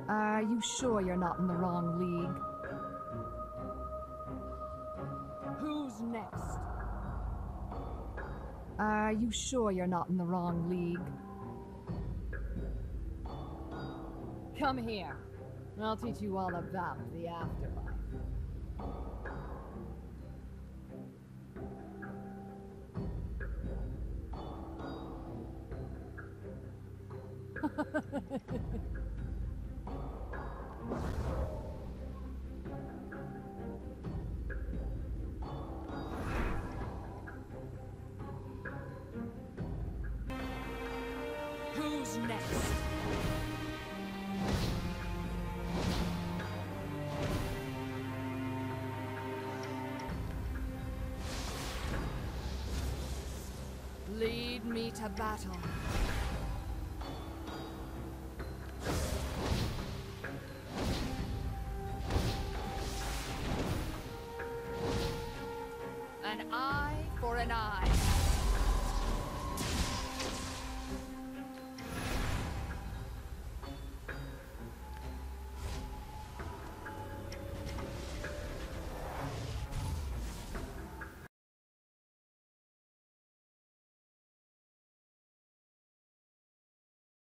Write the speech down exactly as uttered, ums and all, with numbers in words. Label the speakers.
Speaker 1: Are you sure you're not in the wrong league? Who's next? Are you sure you're not in the wrong league? Come here. I'll teach you all about the afterlife. Who's next? Lead me to battle. An eye for an eye.